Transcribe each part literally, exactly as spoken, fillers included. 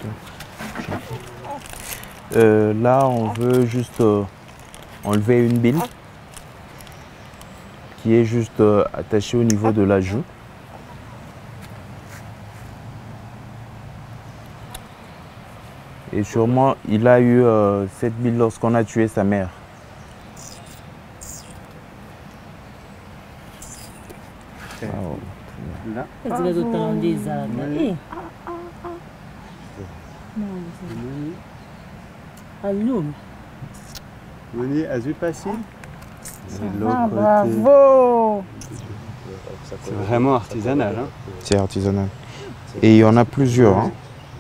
Euh, là, on veut juste euh, enlever une bile qui est juste euh, attachée au niveau de la joue. Et sûrement, il a eu euh, cette bile lorsqu'on a tué sa mère. Wow. Là. Venez, azur facile. Ah, bravo! C'est vraiment artisanal. Hein? C'est artisanal. Et il y en a plusieurs. Hein.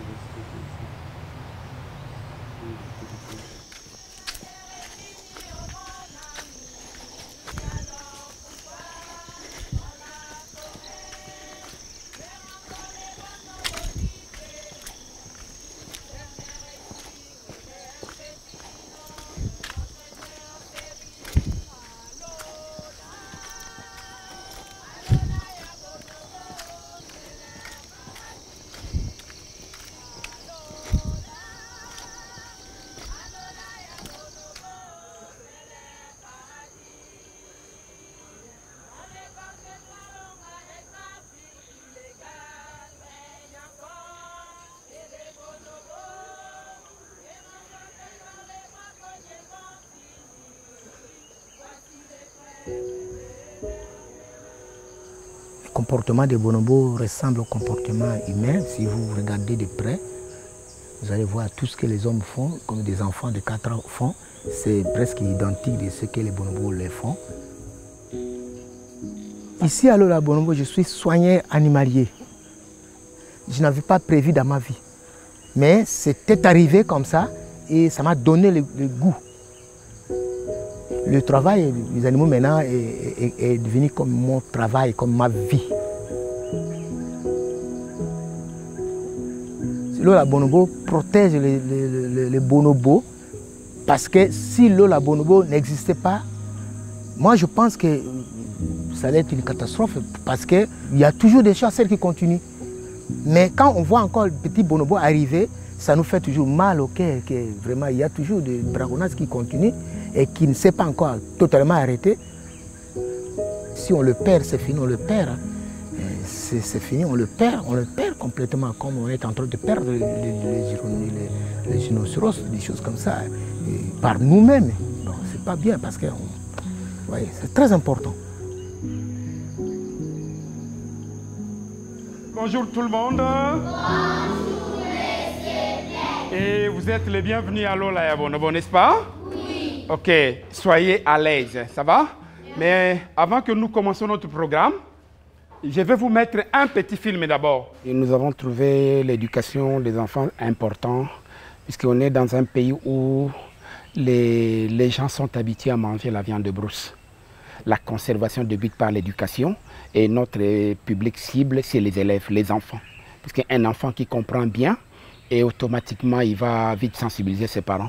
Le comportement des bonobos ressemble au comportement humain. Si vous regardez de près, vous allez voir tout ce que les hommes font, comme des enfants de quatre ans font. C'est presque identique de ce que les bonobos les font. Ici à Lola Bonobo, je suis soigneur animalier. Je n'avais pas prévu dans ma vie. Mais c'était arrivé comme ça et ça m'a donné le, le goût. Le travail des animaux maintenant est, est, est devenu comme mon travail, comme ma vie. Lola Bonobo protège les, les, les, les bonobos parce que si Lola Bonobo n'existait pas, moi je pense que ça allait être une catastrophe parce qu'il y a toujours des chasseurs qui continuent. Mais quand on voit encore le petit bonobo arriver, ça nous fait toujours mal au cœur, que vraiment il y a toujours des braconnage qui continuent et qui ne s'est pas encore totalement arrêté. Si on le perd, c'est fini, on le perd. C'est fini, on le perd, on le perd complètement, comme on est en train de perdre les, les, les, les rhinocéros, des choses comme ça, et par nous-mêmes. Bon, c'est pas bien parce que ouais, c'est très important. Bonjour tout le monde. Bonjour, messieurs. Et vous êtes les bienvenus à Lola Bonobo, n'est-ce pas? Oui. Ok, soyez à l'aise, ça va? Mais avant que nous commencions notre programme, je vais vous mettre un petit film d'abord. Nous avons trouvé l'éducation des enfants important, puisqu'on est dans un pays où les, les gens sont habitués à manger la viande de brousse. La conservation débute par l'éducation et notre public cible, c'est les élèves, les enfants. Parce qu'un enfant qui comprend bien, et automatiquement, il va vite sensibiliser ses parents.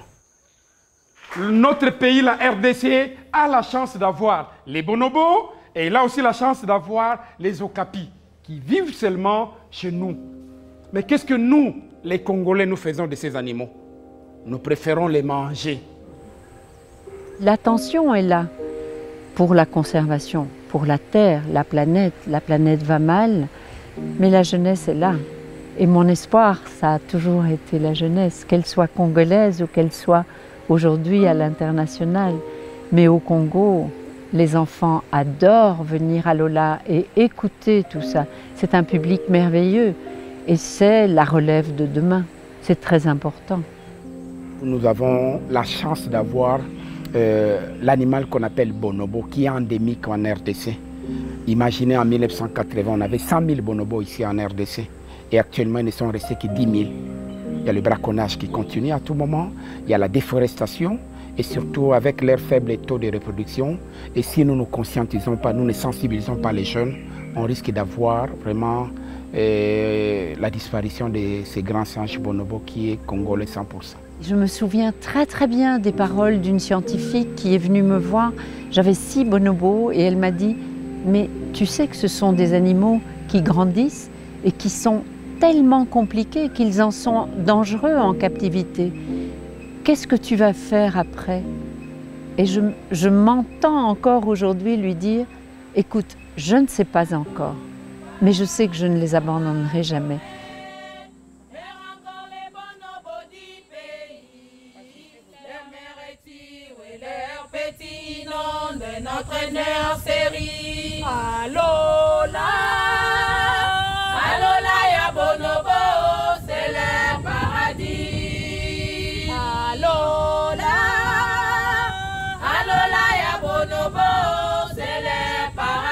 Notre pays, la R D C, a la chance d'avoir les bonobos et il a aussi la chance d'avoir les okapis qui vivent seulement chez nous. Mais qu'est-ce que nous, les Congolais, nous faisons de ces animaux? Nous préférons les manger. L'attention est là pour la conservation, pour la Terre, la planète. La planète va mal, mais la jeunesse est là. Et mon espoir, ça a toujours été la jeunesse, qu'elle soit congolaise ou qu'elle soit aujourd'hui à l'international. Mais au Congo, les enfants adorent venir à Lola et écouter tout ça. C'est un public merveilleux et c'est la relève de demain. C'est très important. Nous avons la chance d'avoir euh, l'animal qu'on appelle bonobo, qui est endémique en R D C. Imaginez en mille neuf cent quatre-vingts, on avait cent mille bonobos ici en R D C. Et actuellement, ils ne sont restés que dix mille. Il y a le braconnage qui continue à tout moment, il y a la déforestation, et surtout avec leur faible taux de reproduction. Et si nous ne conscientisons pas, nous ne sensibilisons pas les jeunes, on risque d'avoir vraiment euh, la disparition de ces grands singes bonobos qui est congolais cent pour cent. Je me souviens très très bien des paroles d'une scientifique qui est venue me voir. J'avais six bonobos et elle m'a dit « Mais tu sais que ce sont des animaux qui grandissent et qui sont tellement compliqués qu'ils en sont dangereux en captivité. Qu'est-ce que tu vas faire après? Et je, je m'entends encore aujourd'hui lui dire, écoute, je ne sais pas encore, mais je sais que je ne les abandonnerai jamais. Notre nurserie. Alola, Alola ya bonobo, c'est leur paradis. Alola, Alola ya bonobo, c'est leur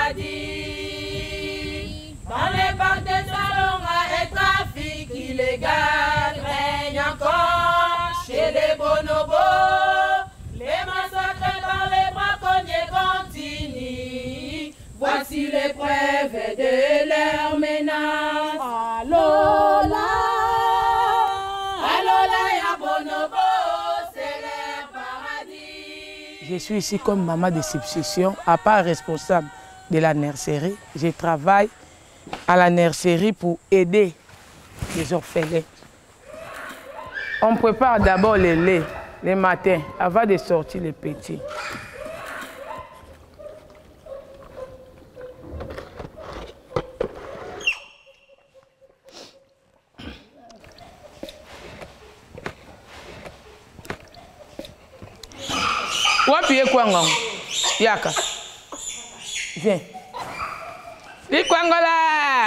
paradis. Dans les parcs de Salonga et trafic illégal règne encore chez les bonobos. Les massacres par les braconniers continuent. Voici les preuves de leur menace. Alola, Alola ya bonobo, c'est leur paradis. Je suis ici comme maman de substitution, à part responsable de la nurserie. Je travaille à la nurserie pour aider les orphelins. On prépare d'abord le lait le matin avant de sortir les petits. Wapi ye kwanga? Yaka. Viens. Li kwangala.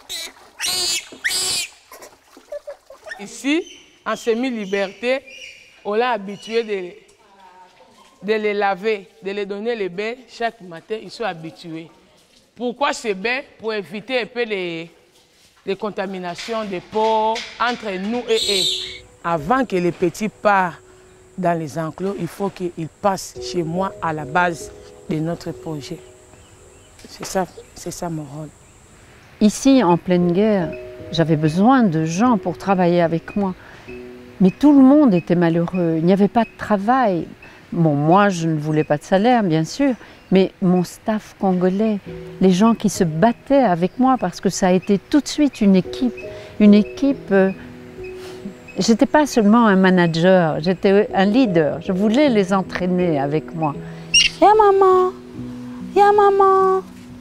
Ici, en semi-liberté, on l'a habitué de, de les laver, de les donner les bains chaque matin. Ils sont habitués. Pourquoi ces bains? Pour éviter un peu les, les contaminations des peaux entre nous et eux. Avant que les petits partent dans les enclos, il faut qu'ils passent chez moi à la base de notre projet. C'est ça, c'est ça mon rôle. Ici, en pleine guerre, j'avais besoin de gens pour travailler avec moi. Mais tout le monde était malheureux, il n'y avait pas de travail. Bon, moi, je ne voulais pas de salaire, bien sûr, mais mon staff congolais, les gens qui se battaient avec moi, parce que ça a été tout de suite une équipe, une équipe... Euh, j'étais pas seulement un manager, j'étais un leader. Je voulais les entraîner avec moi. Ya maman, ya maman.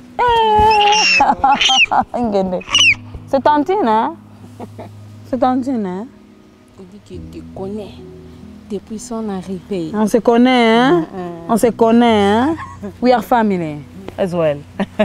C'est Tantine, hein? C'est Tantine, hein? Il dit qu'il te connaît depuis son arrivée. On se connaît, hein? Mm -hmm. On se connaît, hein? We are family as well.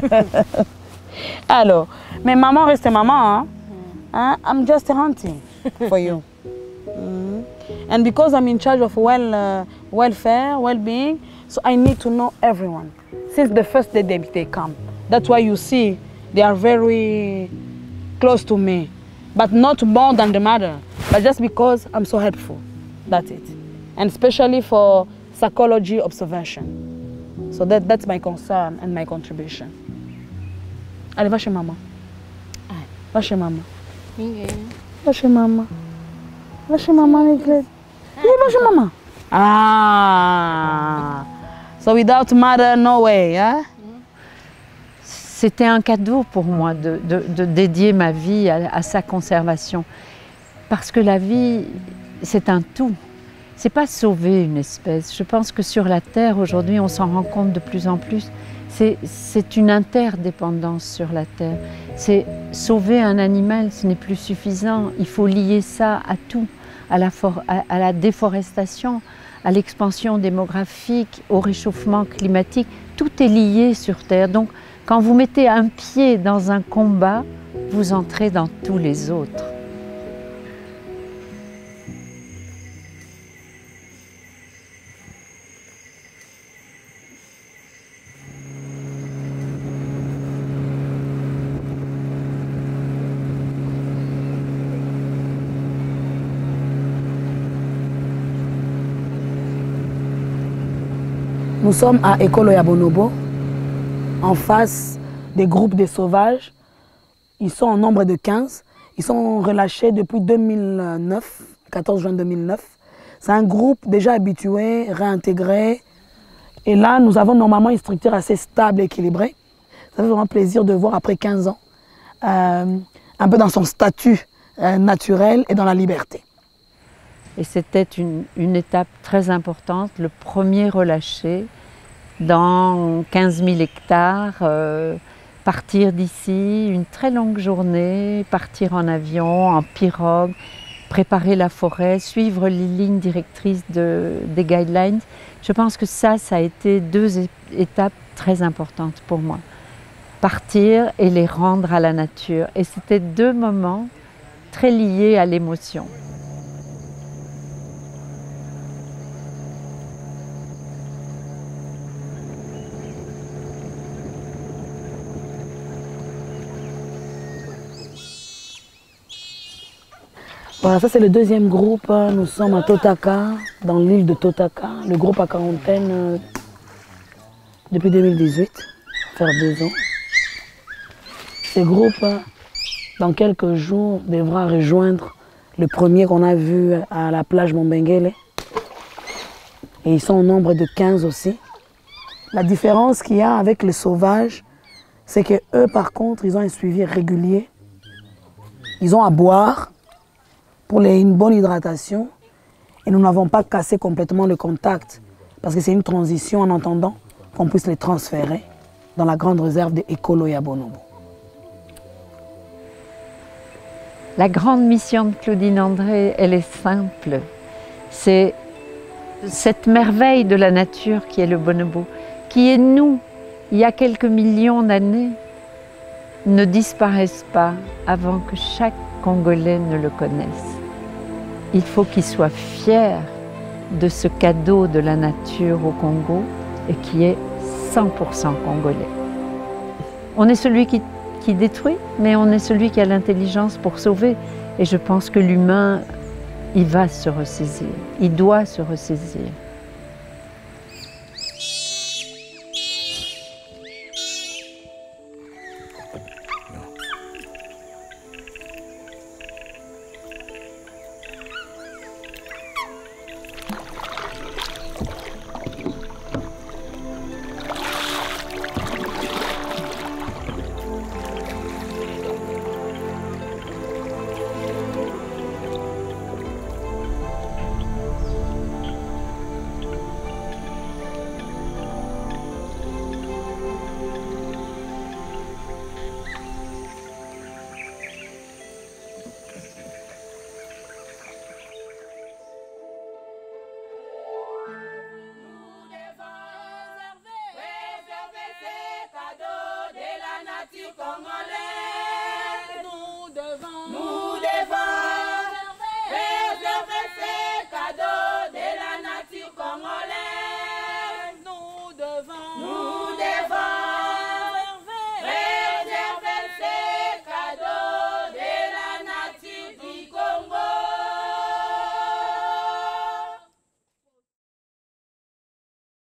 Alors, mais maman reste maman, hein? hein? I'm just hunting for you. Mm. And because I'm in charge of well, uh, welfare, well-being, so I need to know everyone since the first day they, they come. That's why you see they are very close to me, but not more than the mother, but just because I'm so helpful. That's it. And especially for psychology observation. So that, that's my concern and my contribution. Allez, va chez maman. Va chez maman. Va chez maman. Va chez maman, Nicole. Va chez maman. Ah. So without mother, no way, hein? C'était un cadeau pour moi de, de, de dédier ma vie à, à sa conservation. Parce que la vie, c'est un tout. C'est pas sauver une espèce. Je pense que sur la Terre, aujourd'hui, on s'en rend compte de plus en plus. C'est une interdépendance sur la Terre. C'est sauver un animal, ce n'est plus suffisant. Il faut lier ça à tout, à la, for, à, à la déforestation, à l'expansion démographique, au réchauffement climatique. Tout est lié sur Terre. Donc, quand vous mettez un pied dans un combat, vous entrez dans tous les autres. Nous sommes à Ekolo ya Bonobo, en face des groupes de sauvages. Ils sont en nombre de quinze. Ils sont relâchés depuis deux mille neuf, quatorze juin deux mille neuf. C'est un groupe déjà habitué, réintégré. Et là, nous avons normalement une structure assez stable et équilibrée. Ça fait vraiment plaisir de voir après quinze ans euh, un peu dans son statut euh, naturel et dans la liberté. Et c'était une, une étape très importante, le premier relâché dans quinze mille hectares, euh, partir d'ici, une très longue journée, partir en avion, en pirogue, préparer la forêt, suivre les lignes directrices de, des guidelines. Je pense que ça, ça a été deux étapes très importantes pour moi. Partir et les rendre à la nature. Et c'était deux moments très liés à l'émotion. Voilà, ça c'est le deuxième groupe. Nous sommes à Totaka, dans l'île de Totaka. Le groupe à quarantaine euh, depuis deux mille dix-huit, faire deux ans. Ce groupe, dans quelques jours, devra rejoindre le premier qu'on a vu à la plage Mombengele. Et ils sont au nombre de quinze aussi. La différence qu'il y a avec les sauvages, c'est que eux, par contre, ils ont un suivi régulier. Ils ont à boire pour les, une bonne hydratation. Et nous n'avons pas cassé complètement le contact parce que c'est une transition en attendant qu'on puisse les transférer dans la grande réserve de Ekoloya Bonobo. La grande mission de Claudine André, elle est simple. C'est cette merveille de la nature qui est le bonobo, qui est nous, il y a quelques millions d'années, ne disparaisse pas avant que chaque Congolais ne le connaisse. Il faut qu'il soit fier de ce cadeau de la nature au Congo et qui est cent pour cent congolais. On est celui qui, qui détruit, mais on est celui qui a l'intelligence pour sauver. Et je pense que l'humain, il va se ressaisir, il doit se ressaisir. Congolais.